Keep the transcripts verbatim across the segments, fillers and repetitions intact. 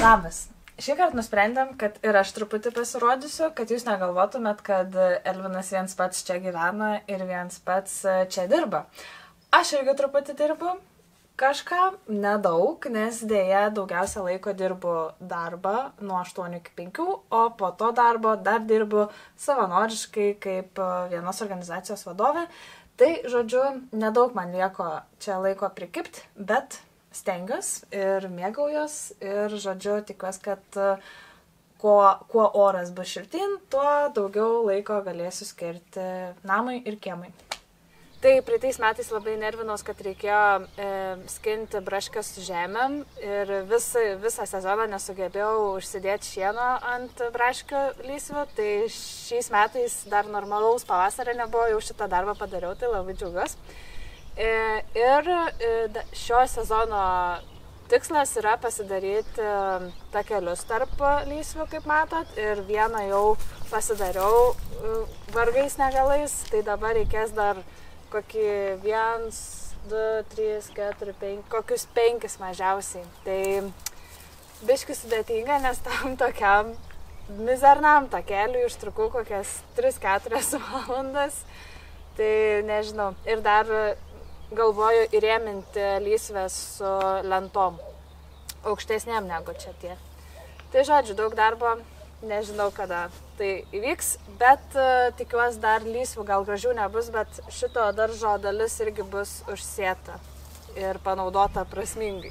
Labas. Šį kartą nusprendėm, kad ir aš truputį pasirodysiu, kad jūs negalvotumėt, kad Elvinas viens pats čia gyvena ir viens pats čia dirba. Aš irgi truputį dirbu, kažką nedaug, nes dėja daugiausia laiko dirbu darbą nuo aštuonių iki penkių, o po to darbo dar dirbu savanoriškai kaip vienos organizacijos vadovė. Tai, žodžiu, nedaug man lieko čia laiko prikipti, bet stengiuosi ir mėgaujos ir, žodžiu, tikiuosi, kad kuo, kuo oras bus šiltyn, tuo daugiau laiko galėsiu skirti namui ir kiemai. Tai praeitais metais labai nervinos, kad reikėjo e, skinti braškes su žemėm ir vis, visą sezoną nesugebėjau užsidėti šieno ant braškių lysvių, tai šiais metais dar normalaus pavasario nebuvo, jau šitą darbą padariau, tai labai džiaugiuosi. E, ir e, šio sezono tikslas yra pasidaryti takelius tarp lysvių, kaip matot, ir vieną jau pasidariau e, vargais negalais, tai dabar reikės dar kokį viens, du, trys, keturi, penki, kokius penkis mažiausiai. Tai biški sudėtinga, nes tam tokiam mizernam takeliui užtrukau kokias tris keturias valandas. Tai nežinau. Ir dar galvoju įrėminti lysves su lentom. Aukštesnėm negu čia tie. Tai žodžiu, daug darbo. Nežinau, kada tai įvyks, bet uh, tikiuosi dar lysvių gal gražių nebus, bet šito daržo dalis irgi bus užsėta ir panaudota prasmingai.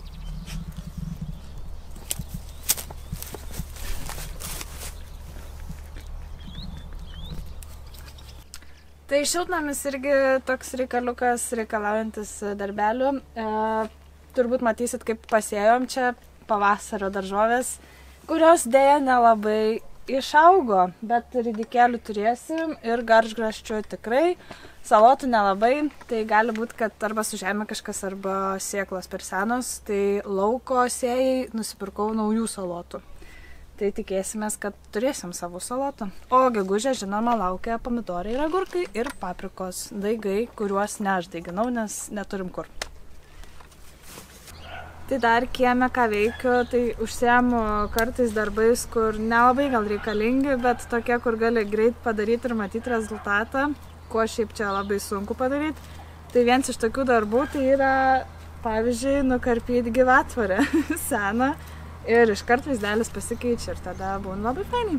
Tai šiltnamis irgi toks reikaliukas reikalaujantis darbelių. E, turbūt matysit, kaip pasėjom čia pavasario daržovės, kurios dėja nelabai išaugo, bet ridikėlių turėsim ir garžgraščių tikrai, salotų nelabai, tai gali būti, kad arba su žemė kažkas, arba sėklos per senos, tai lauko sėjai nusipirkau naujų salotų. Tai tikėsimės, kad turėsim savo salotų. O gegužę, žinoma, laukia pomidorai ir agurkai ir paprikos daigai, kuriuos ne aš daiginau, nes neturim kur. Tai dar kieme ką veikiu, tai užsiemu kartais darbais, kur nelabai gal reikalingi, bet tokie, kur gali greit padaryti ir matyti rezultatą, ko šiaip čia labai sunku padaryti. Tai viens iš tokių darbų tai yra, pavyzdžiui, nukarpyti gyvatvorę seną ir iškart vaizdelis pasikeičia ir tada būna labai fainai.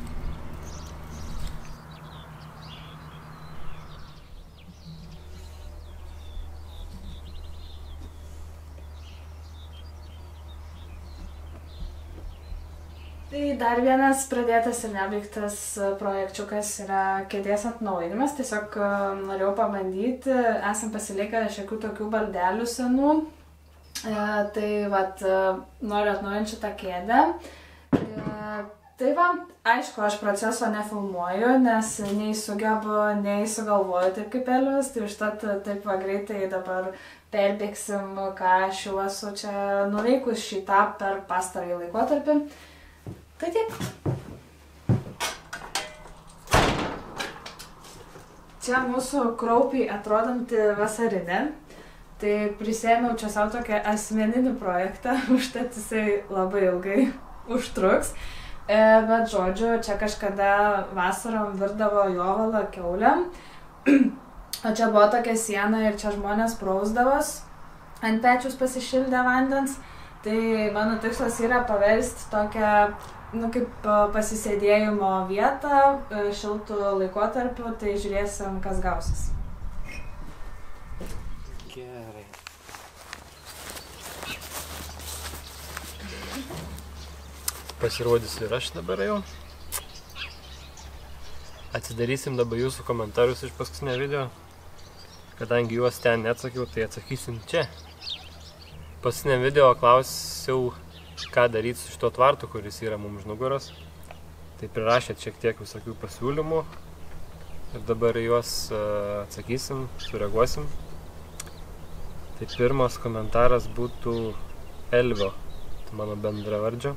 Tai dar vienas pradėtas ir nebaigtas projekčiukas yra kėdės atnaujinimas. Tiesiog norėjau pabandyti, esam pasilikę šiokių tokių baldelių senų. E, tai vat, noriu atnaujinti šitą kėdę. E, tai va, aišku, aš proceso nefilmuoju, nes nei sugebu, nei sugalvoju taip kaip Elvis. Tai užtat taip va greitai dabar perbėgsim, ką aš jau esu čia nuveikus šitą per pastarąjį laikotarpį. Tai taip. Čia mūsų kraupiai atrodanti vasarinė. Tai prisėmiau čia savo tokią asmeninį projektą, užtat jisai labai ilgai užtruks. E, bet žodžiu, čia kažkada vasarom virdavo jovalą kiaulėm. O čia buvo tokia siena ir čia žmonės prausdavos. Ant pečius pasišildė vandens. Tai mano tikslas yra paversti tokią, nu, kaip pasisėdėjimo vietą šiltų laikotarpiu, tai žiūrėsim, kas gausis. Gerai. Pasirodysiu ir aš dabar jau. Atsidarysim dabar jūsų komentarus iš paskutinio video. Kadangi juos ten neatsakiau, tai atsakysim čia. Paskutinio video klausiau, ką daryti su šito tvartu, kuris yra mums už nugaros. Tai prirašėt šiek tiek visokių pasiūlymų ir dabar juos atsakysim, sureaguosim. Tai pirmas komentaras būtų Elvio, tai mano bendravardžio.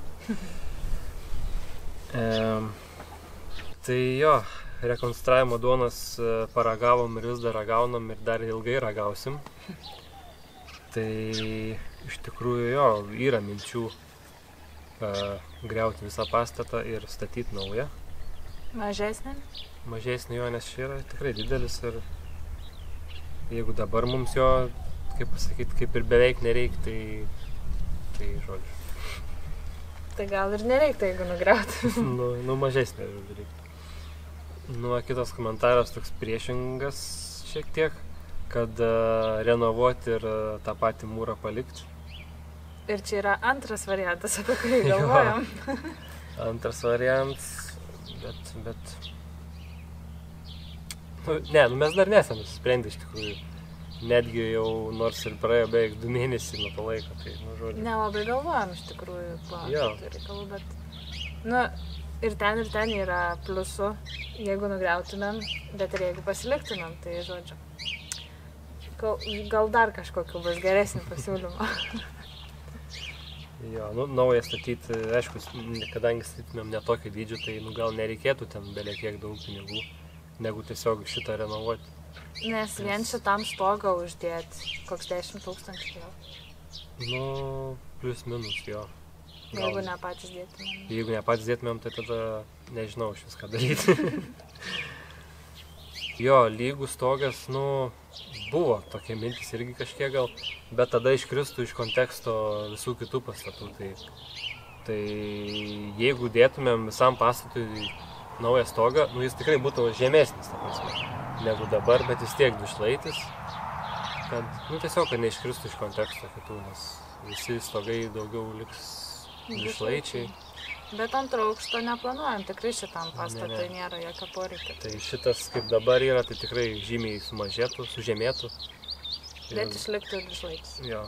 e, tai jo, rekonstravimo duonos paragavom ir vis dar ragaunam ir dar ilgai ragausim. Tai iš tikrųjų jo, yra minčių uh, griauti visą pastatą ir statyti naują. Mažesnė? Mažesnį jo, nes čia yra tikrai didelis ir jeigu dabar mums jo, kaip pasakyti, kaip ir beveik nereik, tai, tai žodžiu. Tai gal ir nereiktų, jeigu nugriauti. nu, nu, mažesnė reikia. Nu, kitas komentaras toks priešingas šiek tiek, kad uh, renovuoti ir uh, tą patį mūrą palikti. Ir čia yra antras variantas, apie kurį galvojam. Antras variantas, bet, bet... Nu, ne, nu mes dar nesam nusisprendę iš tikrųjų. Netgi jau nors ir praėjo beveik du mėnesiai nuo to laiko, tai, nu, žodžiu. Nelabai galvojam iš tikrųjų, po reikalų, bet... Nu, ir ten ir ten yra pliusų, jeigu nugriautumėm, bet ir jeigu pasiliktumėm, tai, žodžiu. Gal, gal dar kažkokiu bus geresnių pasiūlymų. Jo, nu, naują statyti, aišku, kadangi statytumėm netokio dydžio, tai, nu, gal nereikėtų ten belie kiek daug pinigų, negu tiesiog šitą renovuoti. Nes vien šitam stogą uždėti koks dešimt tūkstančių jau. Nu, plius minus jo. Gal... Jeigu ne patys dėtumėm. Jeigu ne patys dėtumėm, tai tada nežinau iš viską daryti. Jo, lygų stogas, nu, buvo tokia mintis irgi kažkiek gal, bet tada iškristų iš konteksto visų kitų pastatų. Tai, tai jeigu dėtumėm visam pastatui naują stogą, nu jis tikrai būtų žemesnis, ta prasme, negu dabar, bet vis tiek dušlaitis, kad, nu tiesiog, kad neiškristų iš konteksto kitų, nes visi stogai daugiau liks dušlaičiai. Bet antrą aukštą neplanuojam, tikrai šitam pastatui ne, ne. Nėra jokio poreikio. Tai šitas, kaip dabar yra, tai tikrai žymiai sumažėtų, sužemėtų. Bet ir... išliktų dušlaitis. Jo.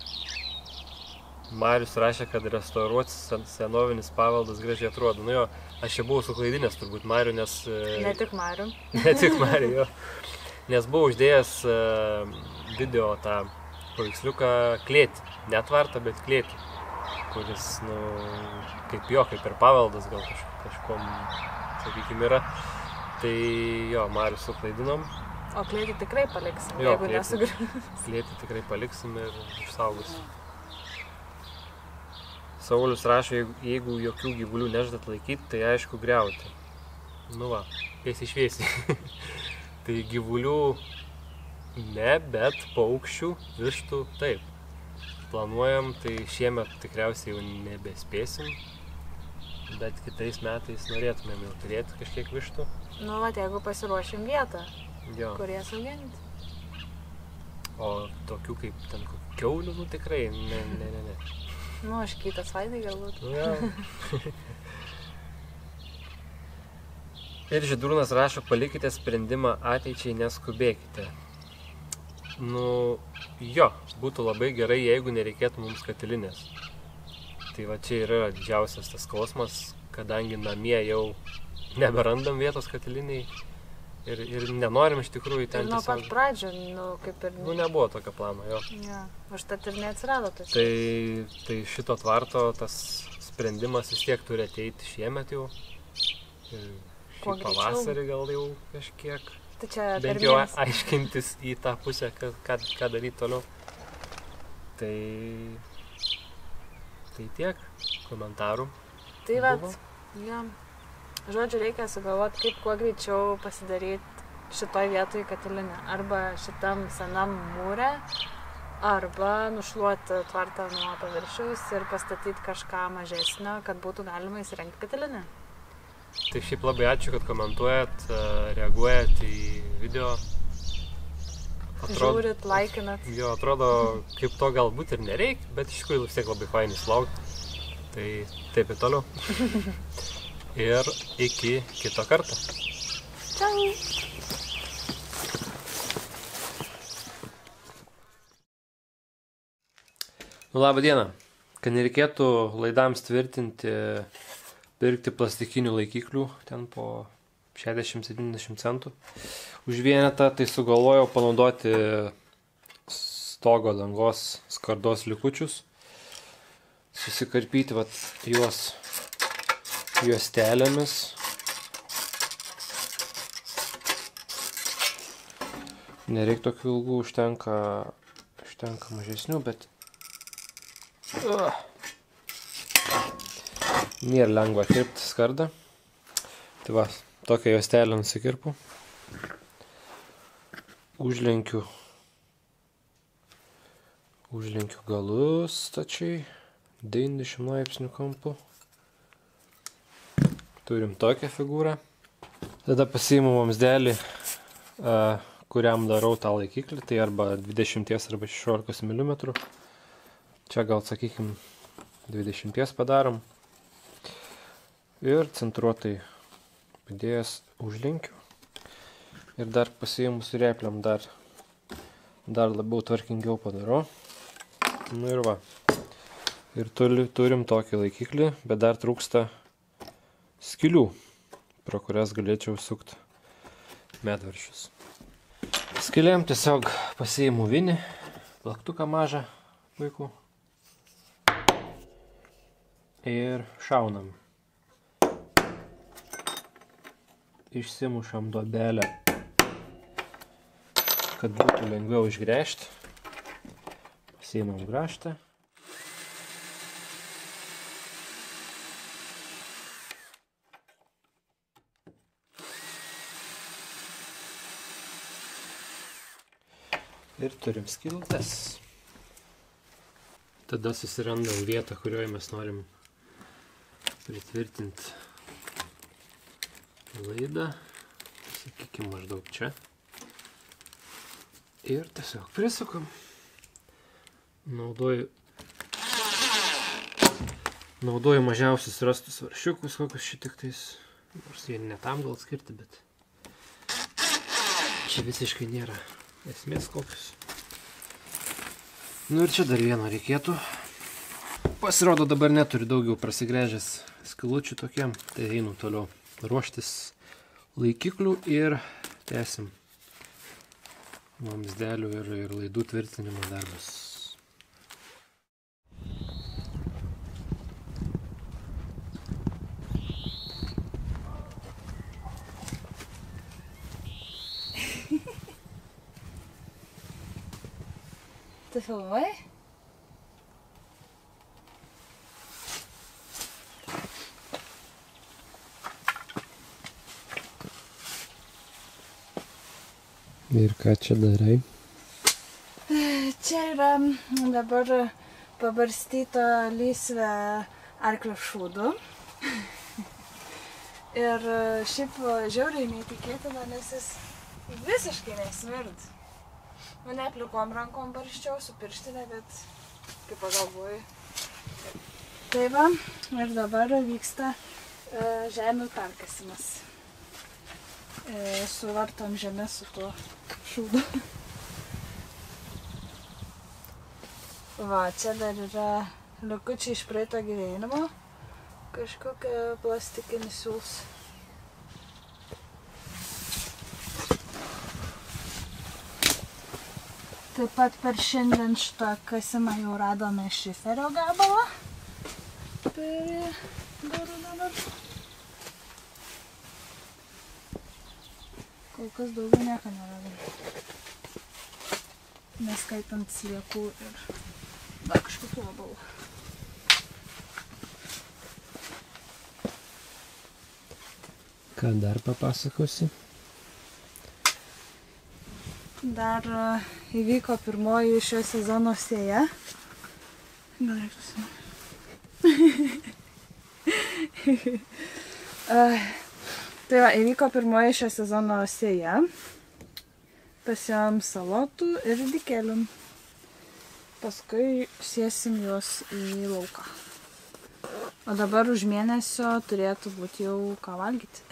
Marius rašė, kad restauruoti senovinis paveldas gražiai atrodo. Nu jo, aš čia buvau suklaidinęs turbūt Marių, nes... Ne tik Marių. Ne tik Marių, jo. Nes buvau uždėjęs uh, video tą paveiksliuką klėtį. Ne tvartą, bet klėtį. Kuris, nu, kaip jo, kaip ir paveldas gal kaž, kažkom, sakykime, yra. Tai jo, Marių suklaidinom. O klėtį tikrai paliksim, jo, jeigu nesugriūsim. Klėtį tikrai paliksim ir išsaugosim. Saulius rašo, jeigu jokių gyvulių nežadat laikyti, tai aišku griauti. Nu va, tiesiai šviesiai. Tai gyvulių ne, bet paukščių, vištų taip. Planuojam, tai šiemet tikriausiai jau nebespėsim, bet kitais metais norėtumėm jau turėti kažkiek vištų. Nu va, jeigu pasiruošim vietą, jo. Kur jas auginti. O tokių kaip ten kiaulių, nu tikrai, ne, ne, ne, ne. Nu, aš kitas vaidai galbūt. Nu, ja. Ir Žydrūnas rašo, palikite sprendimą ateičiai, neskubėkite. Nu, jo, būtų labai gerai, jeigu nereikėtų mums katilinės. Tai va čia yra didžiausias tas skausmas, kadangi namie jau neberandam vietos katiliniai. Ir, ir nenorim iš tikrųjų ten tiesiog... Ir nuo pat pradžių, nu, kaip ir... Nu, nebuvo tokio plano, jo. Ja, užtat ir neatsirado tas. Tai, tai šito tvarto tas sprendimas vis tiek turi ateiti šiemet jau. Ir šį pavasarį gal jau kažkiek. Tai čia bent jau aiškintis į tą pusę, ką, ką, ką daryti toliau. Tai... Tai tiek komentarų. Tai vat, ja. Žodžiu, reikia sugalvoti, kaip kuo greičiau pasidaryti šitoj vietoj katilinę. Arba šitam senam mūre, arba nušluoti tvartą nuo paviršiaus ir pastatyti kažką mažesnio, kad būtų galima įsirengti katilinę. Tai šiaip labai ačiū, kad komentuojat, reaguojat į video. Atrodo, žiūrit, laikinat. Jo, atrodo, kaip to galbūt ir nereik, bet iš tikrųjų vis tiek labai fainai sulaukti. Tai taip ir toliau. Ir iki kito karto. Ciao. Nu, labą dieną. Kad nereikėtų laidams tvirtinti, pirkti plastikinių laikiklių, ten po šešiasdešimt septyniasdešimt centų už vienetą, tai sugalvojau panaudoti stogo dangos skardos likučius, susikarpyti vat, juos juostelėmis. Nereik tokių ilgų, užtenka, užtenka mažesnių, bet... Uh. Nėra lengva kirpti skardą. Tai va, tokią juostelę nusikirpu. Užlenkiu. Užlenkiu galus stačiai. devyniasdešimt laipsnių kampu. Turim tokią figūrą. Tada pasiimu vamzdelį, kuriam darau tą laikiklį. Tai arba dvidešimt arba šešiolikos milimetrų. Čia gal, sakykim, dvidešimt padarom. Ir centruotai padėjęs užlenkiu. Ir dar pasiimu su repliam dar, dar labiau tvarkingiau padarau. Nu ir va. Ir turi, turim tokį laikiklį, bet dar trūksta skylių, pro kurias galėčiau sukti medvaršius. Skylėm tiesiog pasiimu vinį, plaktuką mažą vaikų. Ir šaunam. Išsimušam duobelę, kad būtų lengviau išgręžti. Pasiimam grąžtą. Ir turim skylutes. Tada susirandam vietą, kurioje mes norim pritvirtinti laidą, sakykime, maždaug čia. Ir tiesiog prisukam. Naudoju, naudoju mažiausius rastus varšiukus, kokius šitiktais. Nors jie ne tam gal skirti, bet čia visiškai nėra esmės kokius. Nu ir čia dar vieno reikėtų. Pasirodo, dabar neturiu daugiau prasigręžęs skylučių tokiam, tai einu toliau ruoštis laikiklių ir tęsim vamzdelių ir, ir laidų tvirtinimo darbus. Tu filmuoji? Ir ką čia darai? Čia yra dabar pabarstyta lysvė arklio šūdu. Ir šiaip žiauriai neįtikėtina, nes jis visiškai nesvird. Nu, ne plikom rankom barščiau su pirštinė, bet kaip pagalvoju. Tai va, ir dabar vyksta žemių perkasimas. Suvartom žemę su tuo šūdu. Va, čia dar yra likučiai iš praeito gyvenimo. Kažkokia plastikinis siūls. Taip pat per šiandien šitą kasimą jau radome šiferio gabalą. Per durų dabar. Kol kas daugiau nieko neradome. Neskaitant sliekų ir dar kažkokių vabalų. Ką dar papasakosi? Dar įvyko pirmoji šio sezono sėja. Gal reiktų su... Tai va, įvyko pirmoji šio sezono sėja. Pasėjom salotų ir ridikėlių. Paskui sėsim juos į lauką. O dabar už mėnesio turėtų būti jau ką valgyti.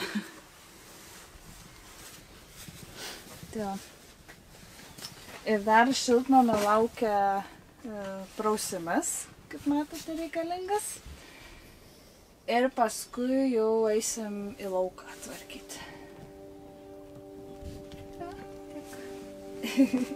Tai va. Ir dar šiltnamio laukia e, prausimas, kaip matote, reikalingas. Ir paskui jau eisim į lauką tvarkyti. Ja, tiek.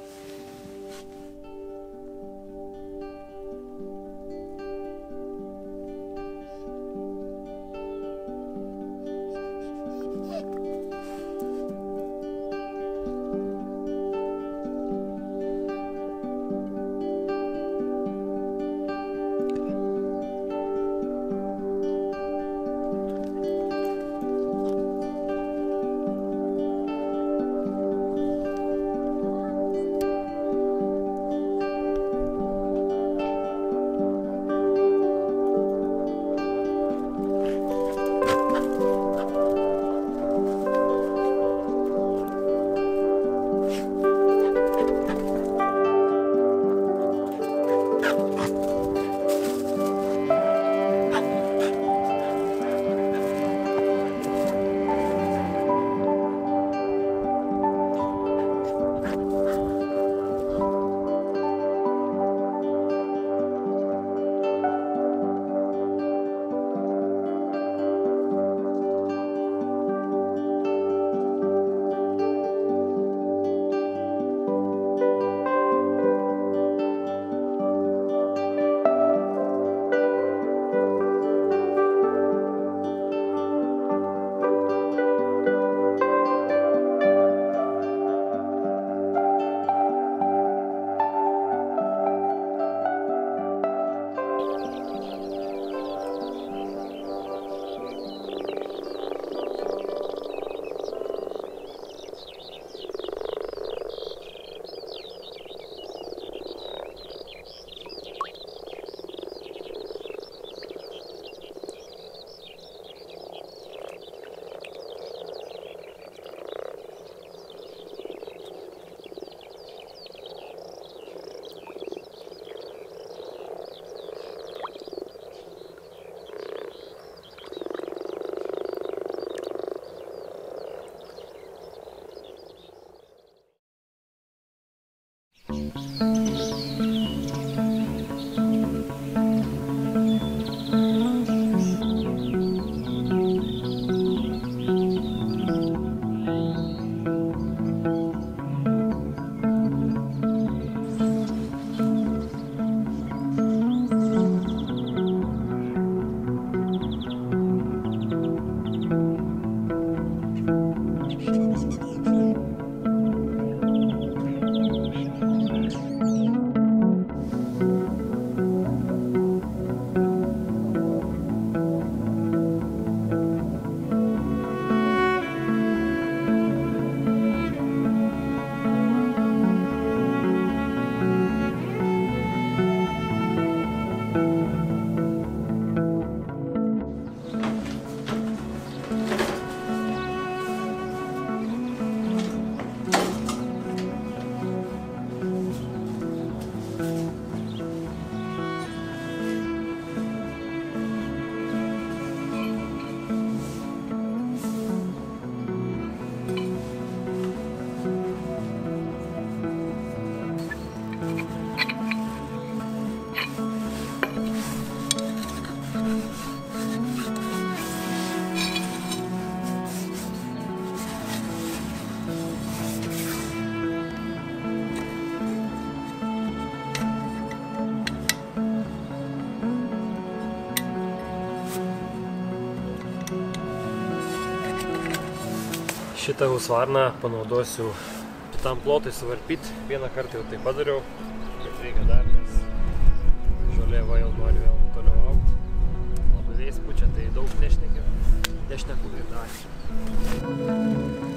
Šitą husvarną panaudosiu šitam plotui suvarpyti. Vieną kartą jau tai padariau, bet reikia dar, nes žolė va jau nori vėl toliau augti. Labai vėjas pučia, tai daug nešnekiu, nešneku ir dar.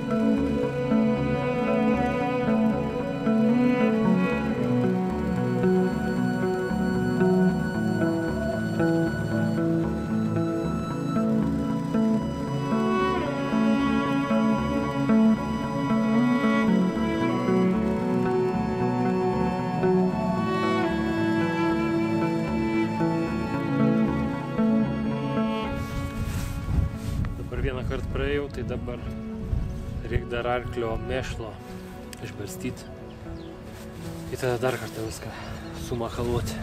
Vieną kartą praėjau, tai dabar reikia dar arklio mėšlo išbarstyti. Ir tada dar kartą viską sumakaluoti.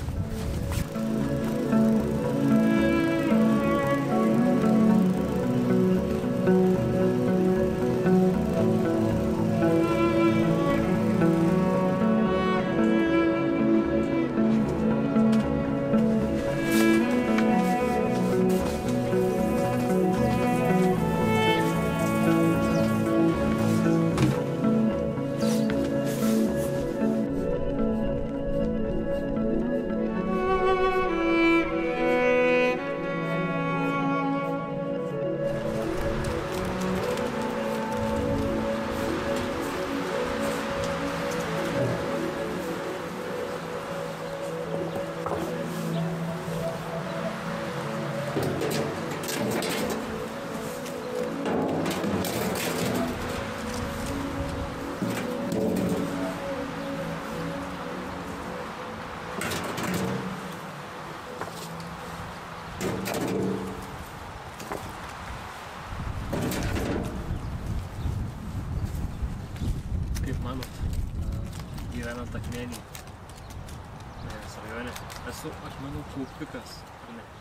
Kaip manot, gyvenant Akmenėj, rajone, esu, aš manau, kaupikas, ar ne?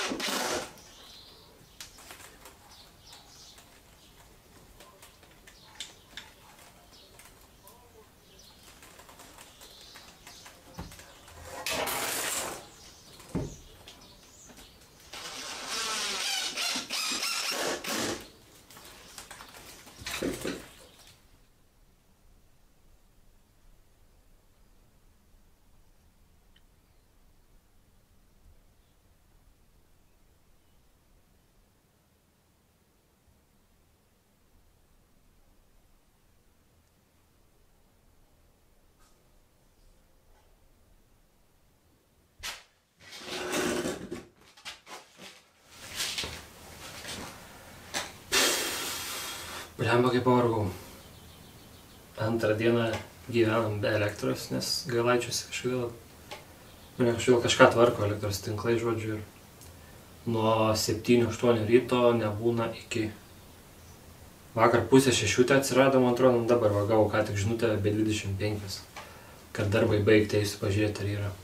Blemba kaip pavargau. Antrą dieną gyvenam be elektros, nes Gailaičiuose kažkodėl, nu ne kažkodėl kažką tvarko elektros tinklai, žodžiu, ir nuo septynių aštuonių ryto nebūna iki vakar pusę šešių te atsirado, man atrodo, dabar va gavau ką tik žinutę be dvidešimt penkios, kad darbai baigti, eisiu pažiūrėti, ar yra.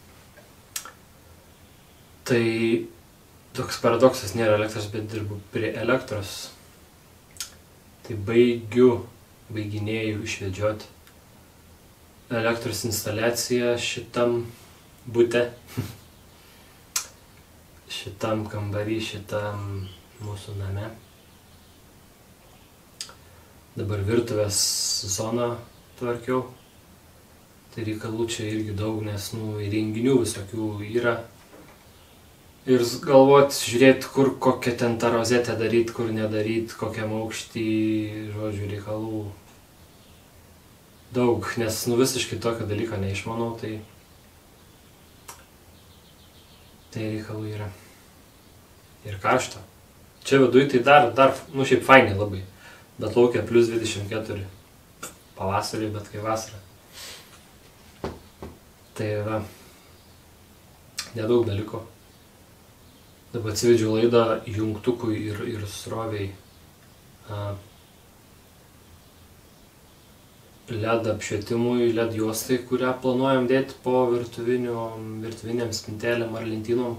Tai toks paradoksas, nėra elektros, bet dirbu prie elektros. Tai baigiu, baiginėjau išvedžioti elektros instaliaciją šitam bute, šitam kambarį, šitam mūsų name. Dabar virtuvės zoną tvarkiau. Tai reikalų čia irgi daug, nes nu, įrenginių visokių yra. Ir galvoti, žiūrėti, kur kokią ten tą rozetę daryti, kur nedaryti, kokiam aukštį, žodžiu, reikalų daug, nes nu, visiškai tokio dalyko neišmanau, tai tai reikalų yra. Ir karšta. Čia viduj tai dar, dar, nu šiaip fainai labai, bet laukia plius dvidešimt keturi. Pavasarį, bet kai vasara. Tai va, nedaug dalyko. Dabar atsivedžiau laidą jungtukui ir, ir sroviai a, L E D apšvietimui, L E D juostai, kurią planuojam dėti po virtuviniam spintelėm ar lentynom.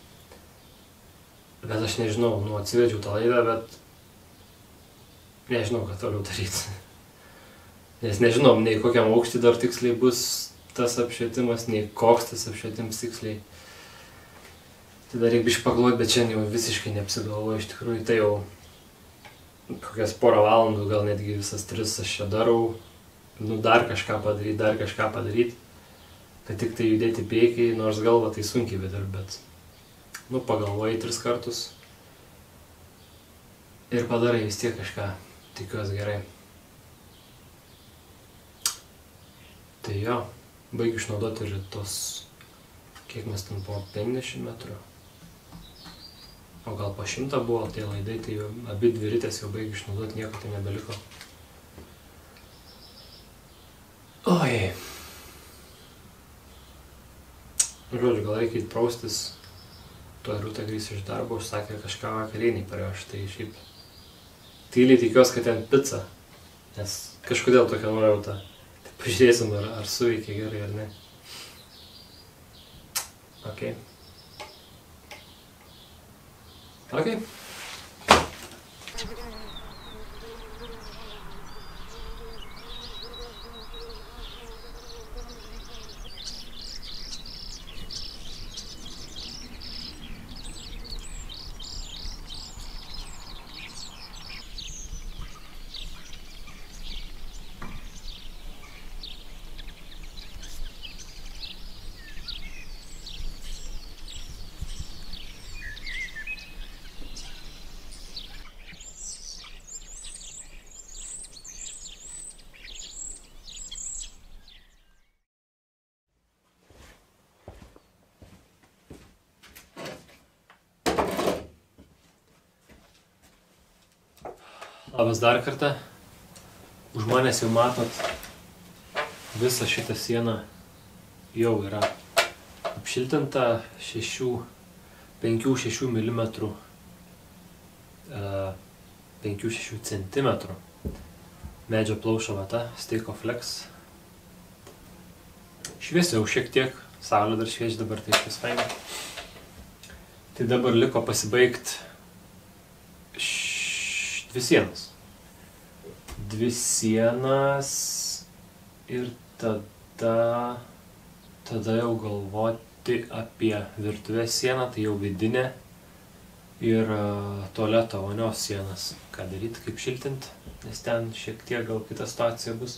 Bet aš nežinau, nu atsivedžiau tą laidą, bet nežinau, ką toliau daryti. Nes nežinau, nei kokiam aukštį dar tiksliai bus tas apšvietimas, nei koks tas apšvietimas tiksliai. Tai dar reikia biškį pagalvoti, bet šiandien jau visiškai neapsigalvoju, iš tikrųjų tai jau kokias porą valandų, gal netgi visas tris aš čia darau, nu dar kažką padaryti, dar kažką padaryti, kad tik tai judėti priekį, nors galva tai sunkiai bedir, bet nu pagalvoji tris kartus ir padarai vis tiek kažką, tikiuosi gerai. Tai jo, baigiu išnaudoti ir tos, kiek mes ten po penkiasdešimt metrų. O gal po šimtą buvo tie laidai, tai jau, abi dvi ritės jau baigiu išnaudoti, nieko tai nebeliko. Oi. Žodžiu, gal reikia įpraustis, tuo Rūta grįs iš darbo, užsakė kažką vakarieniai parveš, tai šiaip tyliai tikiuosi, kad ten pica, nes kažkodėl tokia nuojauta. Tai pažiūrėsim, ar, ar suveikia gerai ar ne. Ok. Ok. Labas dar kartą. Už manęs jau matot, visa šita siena jau yra apšiltinta penkių šešių milimetrų, penkių šešių centimetrų medžio plaušo vata, Steikoflex. Šviesiau šiek tiek, saulė dar šviečia dabar, tai švies fainai. Tai Tai dabar liko pasibaigti š... dvi sienas. Dvi sienas ir tada, tada jau galvoti apie virtuvės sieną, tai jau vidinę ir uh, tualeto vonios sienas. Ką daryti, kaip šiltinti, nes ten šiek tiek gal kita situacija bus.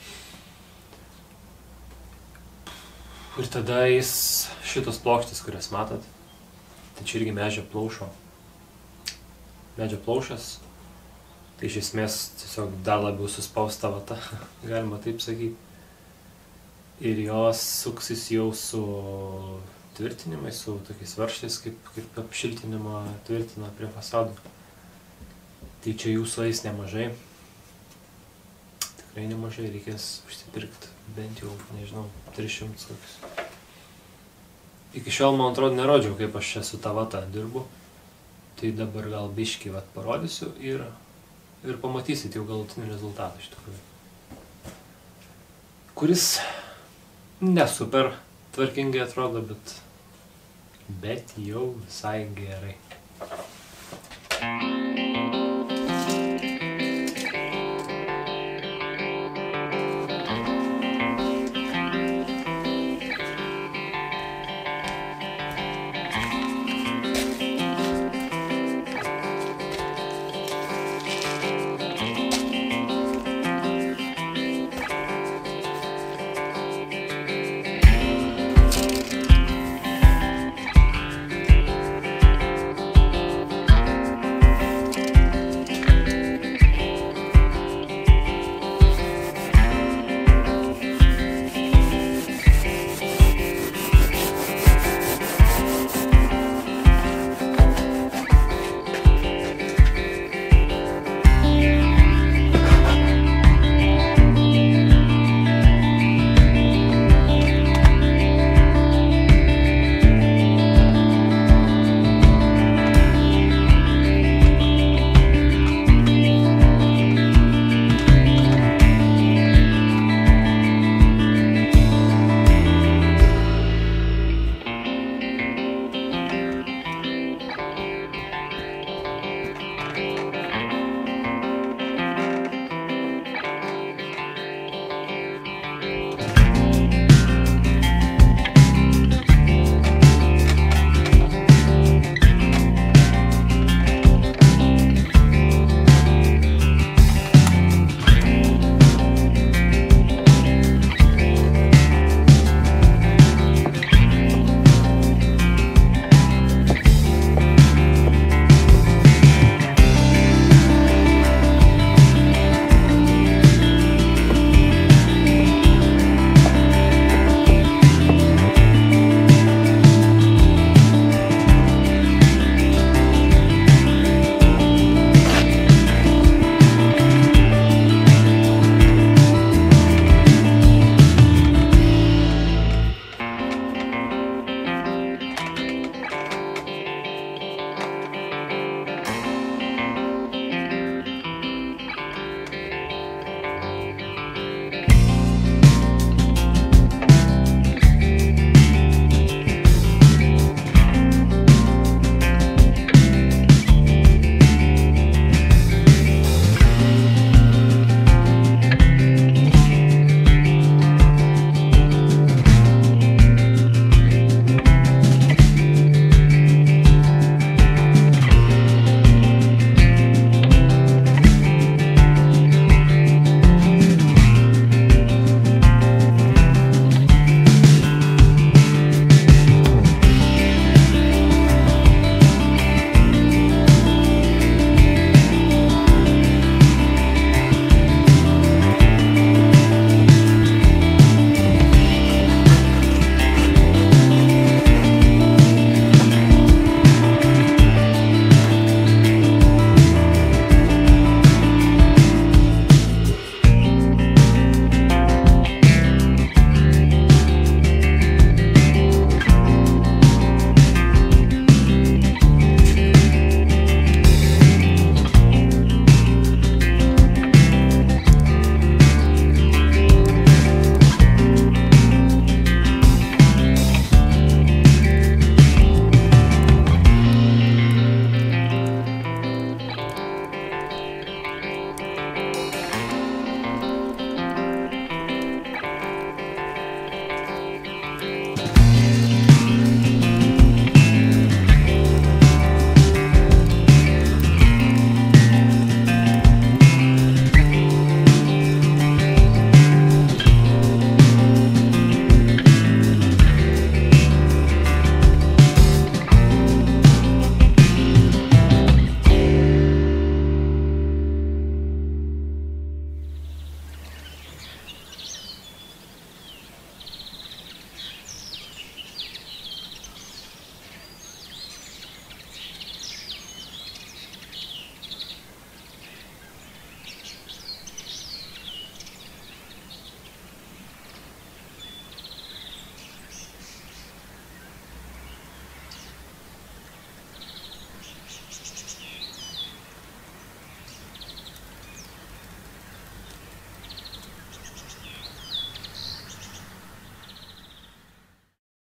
Ir tada eis šitos plokštės, kurias matot. Tai čia irgi medžio plaušo. Medžio plaušas. Tai iš esmės tiesiog dar labiau suspausta vata, galima taip sakyti. Ir jos suksis jau su tvirtinimais, su tokiais varžtais, kaip, kaip apšiltinimo tvirtina prie fasadų. Tai čia jūsų eis nemažai. Tikrai nemažai, reikės užsipirkti bent jau, nežinau, tris šimtus kokius. Iki šiol, man atrodo, nerodžiau, kaip aš čia su ta vata dirbu. Tai dabar gal biškį vat parodysiu ir, ir pamatysit jau galutinį rezultatą iš tikrųjų. Kuris ne super tvarkingai atrodo, bet, bet jau visai gerai.